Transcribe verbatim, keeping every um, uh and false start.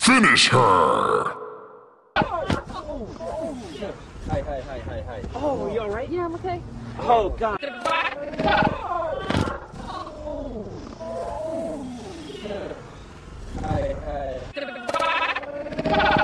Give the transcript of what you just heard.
Finish her! Hi, hi, hi, hi, hi. Oh, you alright? Yeah, I'm okay. Oh, God. Hi, hi.